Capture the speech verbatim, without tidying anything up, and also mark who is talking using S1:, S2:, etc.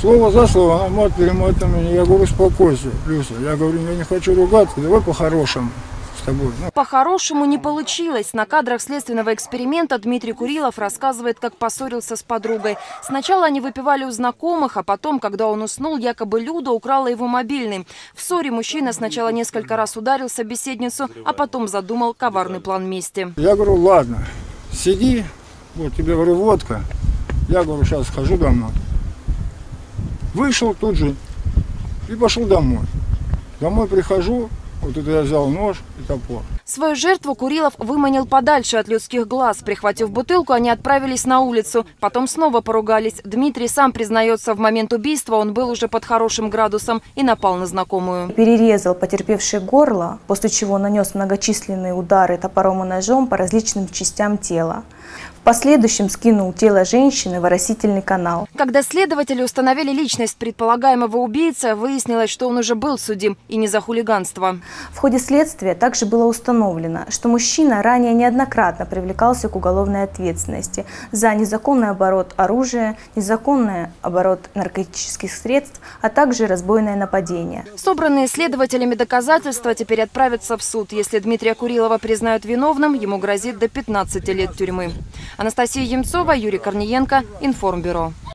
S1: Слово за слово, она мат перемат на меня. Я говорю, успокойся, Люся. Я говорю, я не хочу ругаться, давай по-хорошему с тобой. Ну.
S2: По-хорошему не получилось. На кадрах следственного эксперимента Дмитрий Курилов рассказывает, как поссорился с подругой. Сначала они выпивали у знакомых, а потом, когда он уснул, якобы Люда украла его мобильный. В ссоре мужчина сначала несколько раз ударил собеседницу, а потом задумал коварный план мести.
S1: Я говорю, ладно, сиди, вот тебе, говорю, водка. Я говорю, сейчас схожу домой. Вышел тут же и пошел домой. Домой прихожу, вот это я взял нож и топор.
S2: Свою жертву Курилов выманил подальше от людских глаз. Прихватив бутылку, они отправились на улицу. Потом снова поругались. Дмитрий сам признается, в момент убийства он был уже под хорошим градусом и напал на знакомую.
S3: Перерезал потерпевшее горло, после чего нанес многочисленные удары топором и ножом по различным частям тела. В последующем скинул тело женщины в оросительный канал.
S2: Когда следователи установили личность предполагаемого убийцы, выяснилось, что он уже был судим и не за хулиганство.
S3: В ходе следствия также было установлено, что мужчина ранее неоднократно привлекался к уголовной ответственности за незаконный оборот оружия, незаконный оборот наркотических средств, а также разбойное нападение.
S2: Собранные следователями доказательства теперь отправятся в суд. Если Дмитрия Курилова признают виновным, ему грозит до пятнадцати лет тюрьмы. Анастасия Емцова, Юрий Корниенко, Информбюро.